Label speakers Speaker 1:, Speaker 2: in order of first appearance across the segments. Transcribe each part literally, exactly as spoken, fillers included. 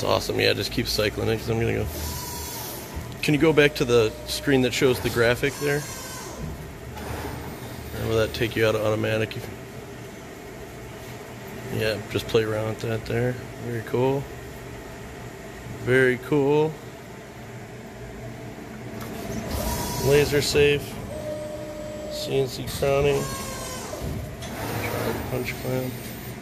Speaker 1: That's awesome. Yeah, just keep cycling it because I'm gonna go. Can you go back to the screen that shows the graphic there? Or will that take you out of automatic? Yeah, just play around with that there. Very cool. Very cool. Laser safe. C N C crowning. Punch clamp.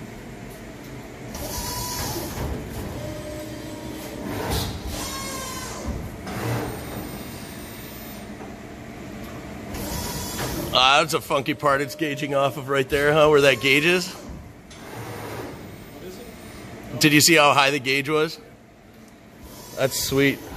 Speaker 1: Ah, that's a funky part it's gauging off of right there, huh? Where that gauge is? What is it? Did you see how high the gauge was? That's sweet.